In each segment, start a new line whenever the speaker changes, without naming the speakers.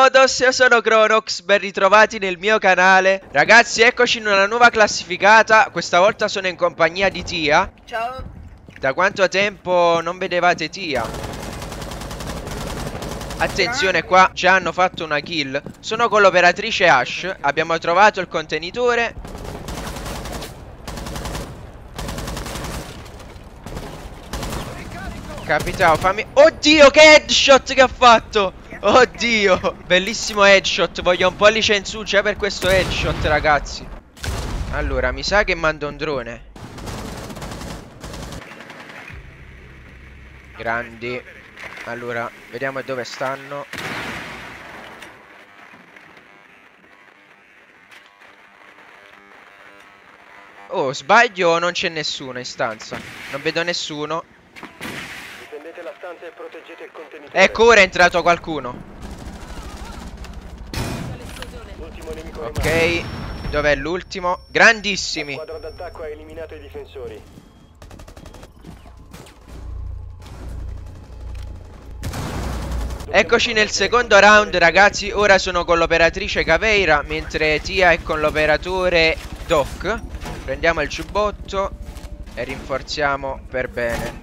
Modos, io sono Cronox, ben ritrovati nel mio canale. Ragazzi, eccoci in una nuova classificata. Questa volta sono in compagnia di Tia.
Ciao.
Da quanto tempo non vedevate Tia? Attenzione, qua ci hanno fatto una kill. Sono con l'operatrice Ash. Abbiamo trovato il contenitore. Capitao, fammi... Oddio, che headshot che ha fatto! Oddio, bellissimo headshot. Voglio un pollice in su già per questo headshot, ragazzi. Allora, mi sa che mando un drone. Grandi. Allora, vediamo dove stanno. Oh, sbaglio o non c'è nessuno in stanza? Non vedo nessuno.
Difendete la stanza e proteggete il contenitore.
Ecco, ora è entrato qualcuno.
L'ultimo nemico
Ok, dov'è l'ultimo? Grandissimi.
La squadra d'attacco ha eliminato i difensori.
Eccoci nel secondo round, ragazzi. Ora sono con l'operatrice Caveira, mentre Tia è con l'operatore Doc. Prendiamo il giubbotto e rinforziamo per bene.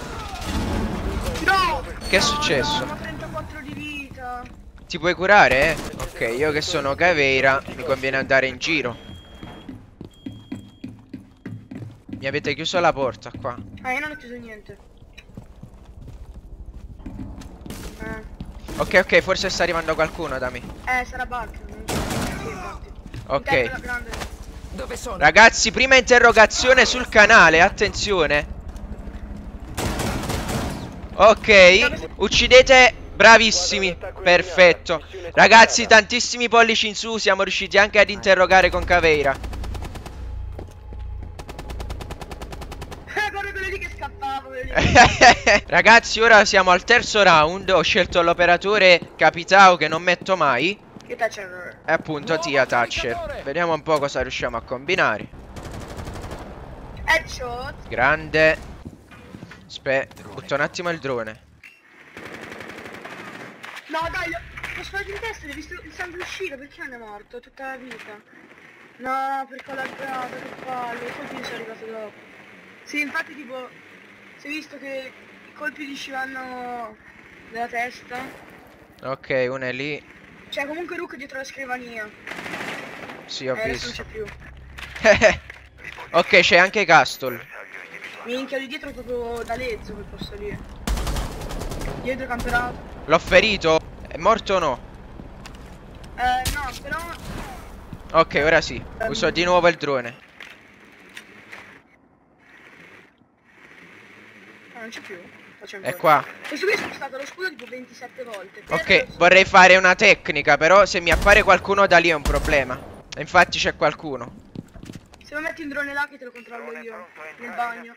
No!
Che è successo?
Ho 34 di vita.
Ti puoi curare, eh? Ok, io che sono Caveira mi conviene andare in giro. Mi avete chiuso la porta qua.
Io non ho chiuso niente.
Ok, ok, forse sta arrivando qualcuno da me.
Sarà Bark. Sì, infatti.
Ok.
Interno, grande.
Dove sono?
Ragazzi, prima interrogazione sul canale, attenzione. Ok, uccidete. Bravissimi, perfetto. Ragazzi, tantissimi pollici in su. Siamo riusciti anche ad interrogare con Caveira.
Guarda quello lì che scappava.
Ragazzi, ora siamo al terzo round. Ho scelto l'operatore Capitao, che non metto mai.
Che Thatcher.
E appunto Tia Thatcher. Vediamo un po' cosa riusciamo a combinare.
Headshot.
Grande. Aspetta, butto un attimo il drone.
No, dai, l'ho sparato in testa, l'ho visto il sangue uscire, perché non è morto tutta la vita? No, perché ho laggato, che palle, i colpi sono arrivati dopo. Sì, infatti tipo, si è visto che i colpi gli uscivano dalla testa.
Ok, uno è lì.
Cioè, comunque Rook dietro la scrivania.
Sì, ho
Adesso non
visto.
c'è più.
Ok, c'è anche Castle.
Minchia, lì dietro proprio da lezzo quel posto lì. Dietro camperato.
L'ho ferito. È morto o no?
No, però...
Ok, ora sì. Uso di nuovo il drone.
non c'è più. Faccio
È
ancora.
qua.
Questo qui è stato lo scudo tipo 27 volte.
Ok, vorrei fare una tecnica, però se mi appare qualcuno da lì è un problema. E infatti c'è qualcuno.
Se mi metti un drone là che te lo controllo io. Nel bagno.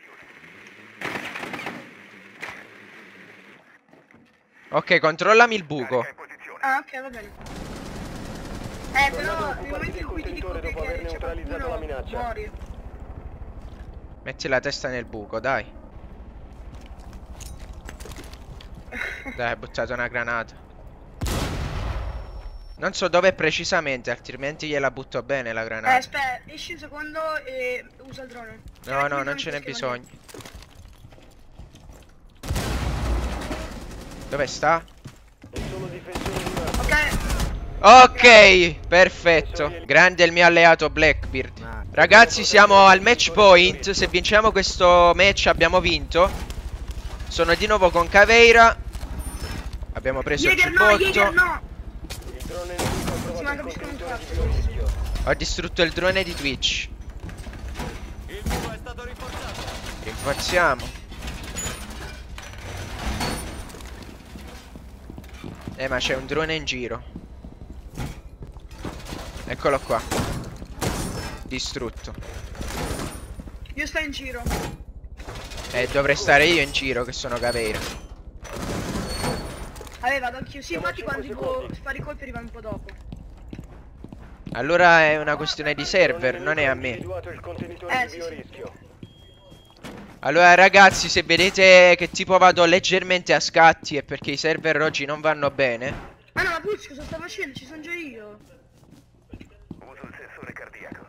Ok, controllami il buco.
Ah, ok, va bene. Però nel momento in cui ti dico che c'è qualcuno, muori.
Metti la testa nel buco, dai. Dai, hai buttato una granata. Non so dove precisamente, altrimenti gliela butto bene la granata.
Aspetta, esci un secondo e usa il drone.
No, no, non ce n'è bisogno. Dove sta? Ok, perfetto. Grande il mio alleato Blackbeard. Ragazzi, siamo al match point. Se vinciamo questo match abbiamo vinto. Sono di nuovo con Caveira. Abbiamo preso il giubbotto.
No. Si manca più un cazzo.
Ho distrutto il drone di Twitch. Rinforziamo. Ma c'è un drone in giro. Eccolo qua. Distrutto.
Io sto in giro.
Dovrei stare io in giro che sono Caveira.
Vado anch'io. Sì, infatti quando tipo spari i colpi arrivano un po' dopo.
Allora è una questione di server, non è a me.
Sì.
Allora ragazzi, se vedete che tipo vado leggermente a scatti è perché i server oggi non vanno bene.
Ma no, ma Pulci cosa sta facendo? Ci sono già io.
Uso il sensore cardiaco.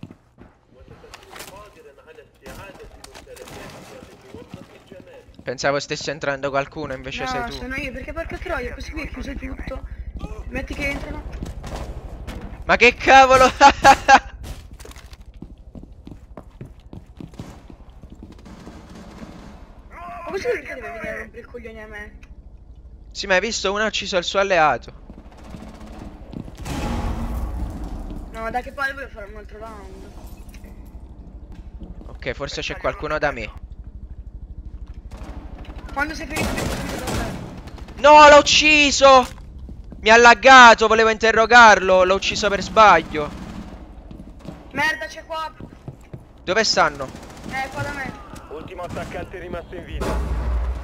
Pensavo stesse entrando qualcuno, invece sei
No,
tu.
sono io, perché porca troia, questo qui è chiuso tutto. Metti che entrano.
Ma che cavolo!
Ma questo perché deve venire a rompere i coglioni a me?
Sì, ma hai visto? Uno ha ucciso il suo alleato.
No, da che poi voglio fare un altro round.
Ok, forse c'è qualcuno da me.
Quando sei finito mi posso da te.
No, l'ho ucciso! Mi ha laggato, volevo interrogarlo. L'ho ucciso per sbaglio.
Merda, c'è qua.
Dove stanno?
Qua da me.
Ultimo attaccante rimasto in vita.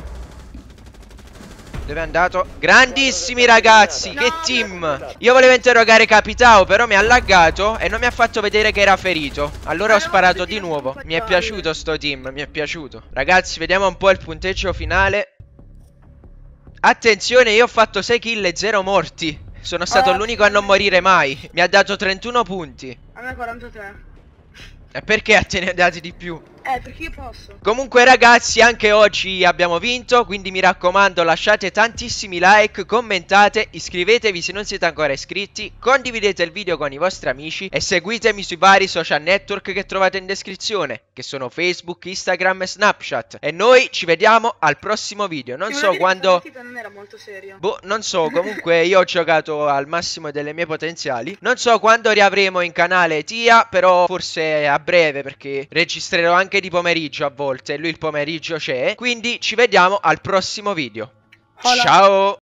Dove è andato? Grandissimi ragazzi,
No,
che team! Io volevo interrogare Capitao, però mi ha laggato e non mi ha fatto vedere che era ferito. Allora ho sparato di nuovo. Mi è piaciuto sto team, mi è piaciuto. Ragazzi, vediamo un po' il punteggio finale. Attenzione, io ho fatto 6 kill e 0 morti. Sono stato l'unico a non morire mai. Mi ha dato 31 punti.
A me 43.
E perché a te ne ha dati di più?
Perché io posso.
Comunque ragazzi, anche oggi abbiamo vinto, quindi mi raccomando, lasciate tantissimi like, commentate, iscrivetevi se non siete ancora iscritti, condividete il video con i vostri amici e seguitemi sui vari social network che trovate in descrizione, che sono Facebook, Instagram e Snapchat. E noi ci vediamo al prossimo video. Non so quando...
non era molto serio.
Boh, non so, comunque io ho giocato al massimo delle mie potenziali. Non so quando riavremo in canale Tia, però forse a breve, perché registrerò anche di pomeriggio a volte e lui il pomeriggio c'è. Quindi ci vediamo al prossimo video.
Hola.
Ciao!